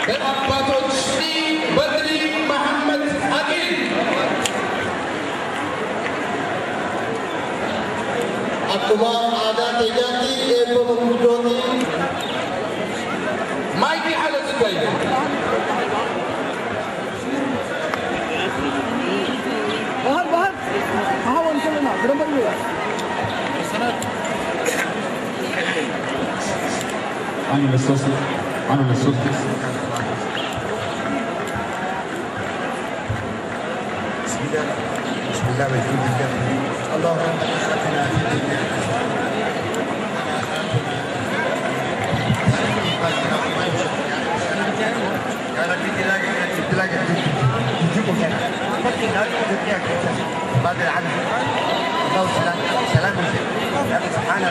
በአባቶች በድሪ መሐመድ አቂል አኩማ አዳ ተጃቲ ኤቦ ማይኪ አለ ዝባይ bahar awan kelana berapa dia أنا للصوص بسم الله والحمد لله اللهم آتنا في الدنيا يا ربي تلاقي تجيبوا هنا فكر هذه بعد العمل الله سلام يا سبحانه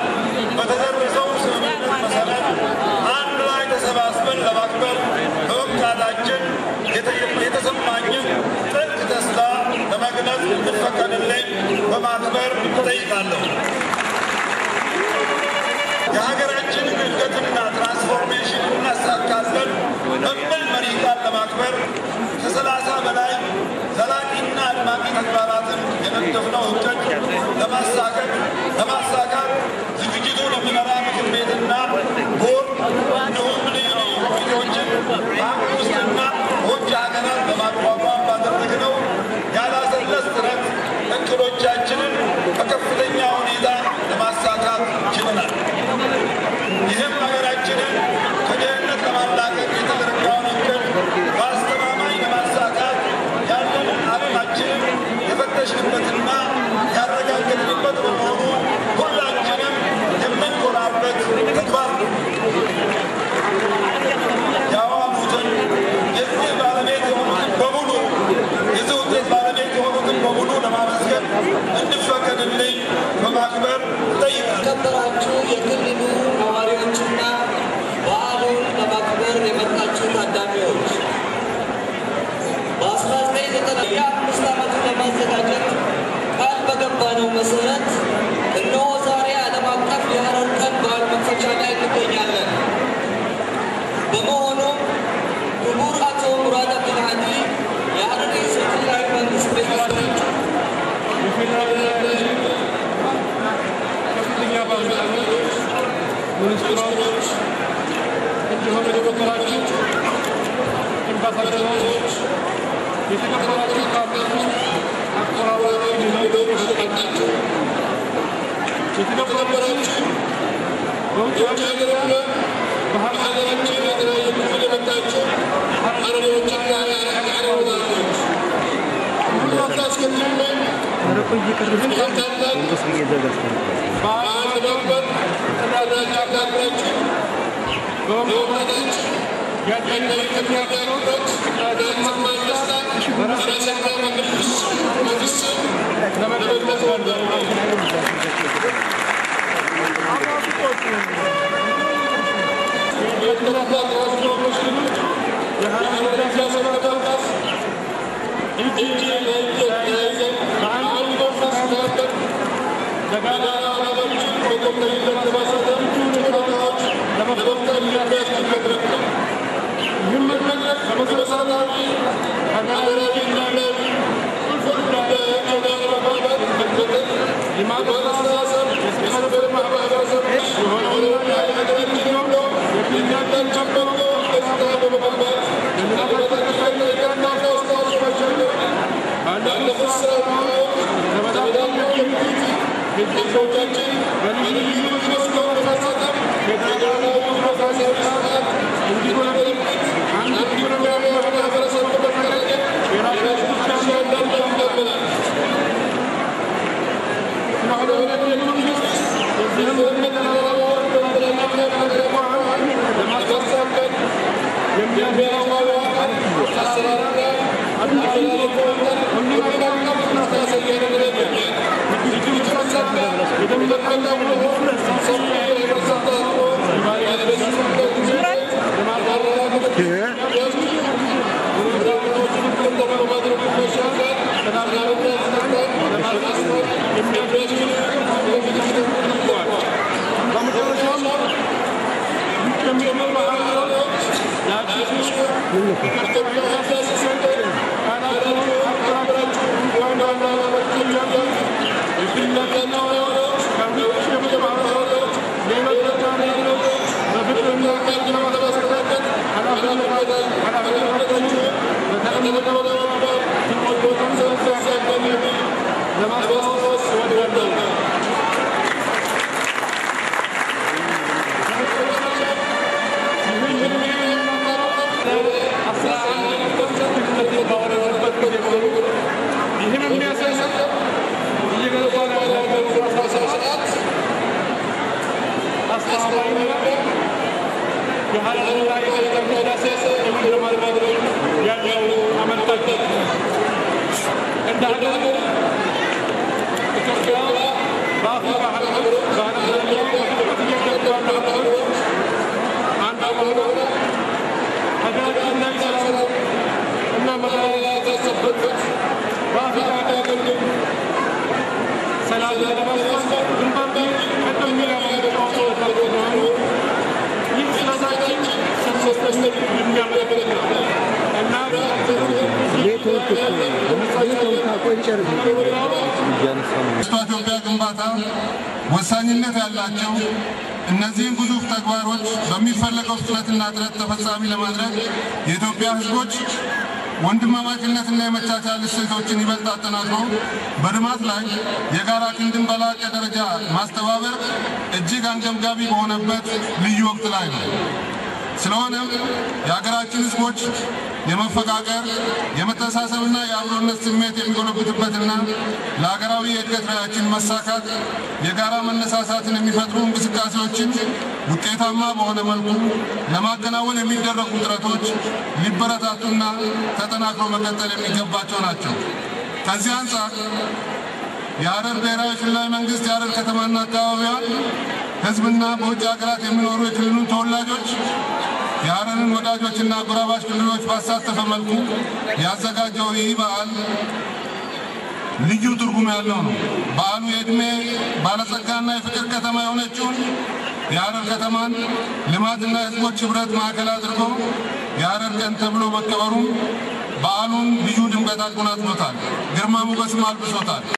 በተደረሰው ስምምነት መሰረት አንድ ላይ ተሰባስበን ለማክበር በመብቃታችን የተሰማኝን ጥልቅ ደስታ ለመግለጽ እንድፈቀድልኝ በማክበር እጠይቃለሁ። የሀገራችንን እድገትና ትራንስፎርሜሽን እናሳካለን በሚል መሪ ቃል ለማክበር ከ30 በላይ ዘላቂና አድማቂ ተግባራትን የነደፍነው እቅድ ለማሳካት ዝግጅቱ ለሚመራ ምክር ቤትና ቦርድ እንዲሁም ልዩ ልዩ ኮሚቴዎችን በሀገር ውስጥና በውጭ ሀገራት በማቋቋም ባደረግነው ያላሰለስ ጥረት እቅዶቻችንን በከፍተኛ ሁኔታ ለማሳካት ችለናል። ይህም ሀገራችንን ከድህነት ለማላቀቅ የተዘረጋውን እቅድ በአስተማማኝ ለማሳካት ያለንን አቅማችንን የፈተሽንበትና ያረጋገጥንበት በመሆኑ ሁላችንም የምንኮራበት ተግባር ነው። ያዋሙትን የዚህ ባለቤት የሆኑትን በሙሉ የዚህ ውጤት ባለቤት የሆኑትን በሙሉ ለማመስገን እንድፈቀድልኝ በማክበር እጠይቃለሁ። የተከበራችሁ የክልሉ ነዋሪዎችና በዓሉን ለማክበር የመጣችሁ ታዳሚዎች በ1990 የ5 ዓመቱን ለማዘጋጀት ቃል በገባነው መሰረት እነሆ ዛሬ ዓለም አቀፍ የሀረር ቀን በዓል መክፈቻ ላይ እንገኛለን። በመሆኑም ክቡር አቶ ሙራድ አብዱልሃዲ የሀረሪ ሕዝብ ክልላዊ መንግስት ፕሬዝዳንት ሚኒስትሮች እንዲሁም የተከበራችሁ አምባሳደሮች፣ የተከበራችሁ ካቢኔቶች፣ አቆራባሪ ሌሎች ተጠቃችሁ የተከበራችሁ በውጭ ሀገርና በሀገራችን የተለያዩ ክፍል የመጣችሁ ሀረሪዎችና የሀገር ወዳጆች ሁሉ አስከትሜ ይህን ታላቅ በዓል ለማክበር ተደራጅታችሁ በመሆናችሁ ያለንን የሚያደርጉት የተሰማኝ ደስታ በራሳችንና መንግስት ለመግለጽ እወዳለሁ። የተከበራችሁ ሙስሊሞች የሀረር ህዳሴ ለመጠበቅ እጅ ለእጅ ተያይዘን በአንድ መንፈስ ተባብረን ለጋራ ዓላማችን በቁርጠኝነት ለማሳካት ሁኔታዎች ለመፍጠር የሚያስችል መድረክ ነው። ይህም መድረክ በመሰረታዊ ሀገራዊና ቁልፍ ጉዳዮችን ለመግባባት መጠቀም የማበረታታት የስነልቦና ማህበረሰብ የሆነውንና የሀገራችን ነው የሚያዳን ጨምሮ ደስታ በመግባባት ለተመጣጣኝ የጋና አስተዋጽኦ ማድረግ ባለፉት ስራዎች ለመዳዳት ቤተሰቦቻችን በልዩ ልዩ መስኮች በማሳተፍ የጋራዊ ዲሞክራሲያዊ ስርዓት እንዲጎለብት አንድ ኢኮኖሚያዊ ማህበረሰብ በመቀላቀል የራሳችን ድርሻ እንዳለው ይቀበላል። ስለሆነ መንግስት የዚህም እምነት ለማወቅ ተቋም ለማስፈጸም የሚያደርገው አሰራርና አደረጃጀት ሁሉም አቀፍ ዲሞክራሲያዊ ያደረገ ሀገር ሀገራችን ላይ ሰላም እና መረጋጋት ያሰፈነበት በአፍሪካ ቀንድ ሰላም ለማስፈን ግንባር ቀደም ሚና የተጫወተው ተቋም ይህ ስለታችን ሰስተስተን የሚያመለክት ነው እና ኢትዮጵያ ግንባታ ወሳኝነት ያላቸው እነዚህን ግዙፍ ተግባሮች በሚፈለገው ፍጥነትና ጥረት ተፈጻሚ ለማድረግ የኢትዮጵያ ሕዝቦች ወንድማማችነትና የመቻቻል እሴቶችን ይበልጥ አጠናክሮ በልማት ላይ የጋራ ክንድን በላቀ ደረጃ ማስተባበር እጅግ አንገብጋቢ በሆነበት ልዩ ወቅት ላይ ነው። ስለሆነም የሀገራችን ሕዝቦች የመፈቃቀር የመተሳሰብና የአብሮነት ስሜት የሚጎለብትበትና ለሀገራዊ የእድገት ራዕያችን መሳካት የጋራ መነሳሳትን የሚፈጥሩ እንቅስቃሴዎችን ውጤታማ በሆነ መልኩ ለማከናወን የሚደረጉ ጥረቶች ሊበረታቱና ተጠናክሮ መቀጠል የሚገባቸው ናቸው። ከዚህ አንጻር የሀረር ብሔራዊ ክልላዊ መንግስት የሀረር ከተማና አካባቢዋን ህዝብና በውጭ ሀገራት የሚኖሩ የክልሉ ተወላጆች የሀረርን ወዳጆችና አጎራባች ክልሎች ባሳተፈ መልኩ ያዘጋጀው ይህ በዓል ልዩ ትርጉም ያለው ነው። በዓሉ የዕድሜ ባለጸጋና የፍቅር ከተማ የሆነችውን የሀረር ከተማን ልማትና ህዝቦች ህብረት ማዕከል አድርጎ የሀረር ቀን ተብሎ መከበሩም በዓሉን ልዩ ድምቀት አጎናጽፎታል፣ ግርማ ሞገስም አልብሶታል።